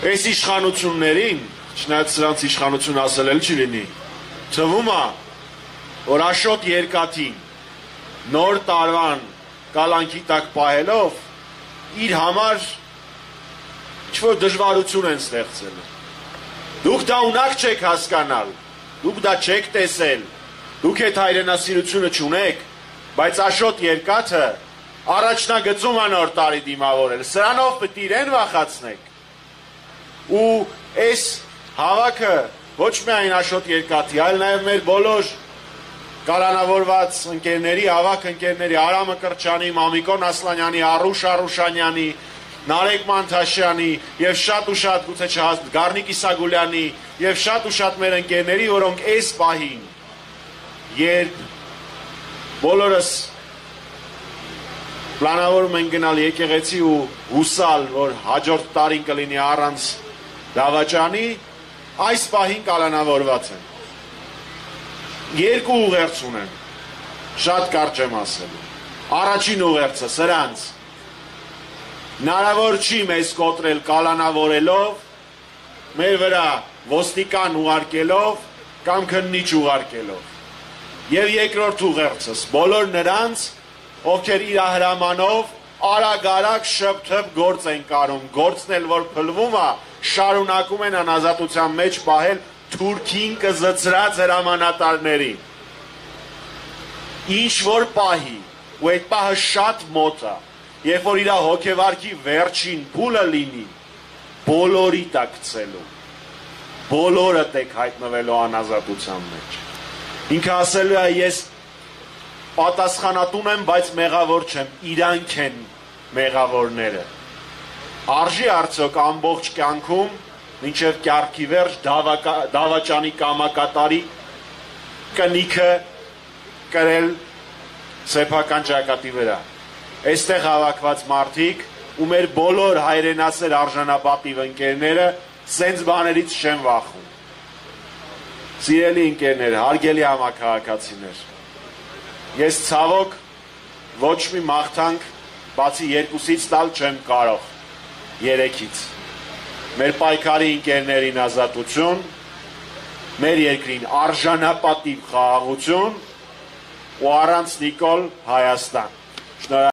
Այս իշխանություններին, չնայած սրանց իշխանություն ասել էլ չի լինի, թվում է, որ Աշոտ Երկաթին նոր տարվան կալանքի տակ պահելով իր համար ինչ-որ դժվարություն են ստեղծել։ Դուք դա ունակ չեք հասկանալ, դուք դա չեք տեսել, դուք այդ հայրենասիրությունը չունեք, բայց Աշոտ Երկաթը առաջնագծում է նոր տարի դիմավորել, սրանով պետք է իրեն վախացնեք։ Ու այս հավաքը ոչ միայն Աշոտ Երկաթի, այլ նաև մեր բոլոր կալանավորված ընկերների, հավաք ընկերների, Արամը Կրչյանի, Մամիկոն Ասլանյանի, Առուշ Արուշանյանի, Նարեկ Մանթաշյանի եւ շատ ու շատ գուցե չհաստ Գառնիկ Իսագուլյանի եւ շատ ու շատ մեր ընկերների, որոնք այս պահին երբ բոլորս պլանավորում են գնալ եկեղեցի ու հուսալ, որ հաջորդ տարին կլինի առանց դավաճանի, այս պահին կալանավորված են։ Երկու ուղերձ ունեն, շատ կարճ եմ ասելու։ Առաջին ուղերձը սրանց հնարավոր չի մեզ կոտրել կալանավորելով, մեր վրա ոստիկան ուղարկելով կամ քննիչ ուղարկելով։ Եվ երկրորդ ուղերձս բոլոր նրանց, ովքեր իր հրամանով արագ-արագ շփթփ գործ են կարում, գործն էլ որ փլվում է, շարունակում են անազատության մեջ պահել Թուրքին կզծրած հրամանատարներին։ Ինչ որ պահի, ու այդ պահը շատ մոտ է, երբ որ իր հոգեվարքի վերջին փուլը լինի, բոլորիդ է գցելու, բոլորդ եք հայտնվելու անազատության մեջ։ Ինքը ասելու է, ես պատասխանատուն եմ, բայց մեղավոր չեմ, իրանք են մեղավորները։ Արժի արդյոք ամբողջ կյանքում մինչև կյանքի վերջ դավաճանի կամակատարի կնիքը կրել սեփական ճակատի վրա։ Այստեղ հավաքված մարդիկ ու մեր բոլոր հայրենասեր արժանապատիվ ընկերները սենց բաներից չեն վախում։ Սիրելի ընկերներ, հարգելի համաքաղաքացիներ, ես ցավոք ոչ մի մաղթանք բացի երկուսից տալ չեմ կարող, երեքից։ Մեր պայքարի ընկերներին ազատություն, մեր երկրին արժանապատիվ խաղաղություն ու առանց Նիկոլ Հայաստան։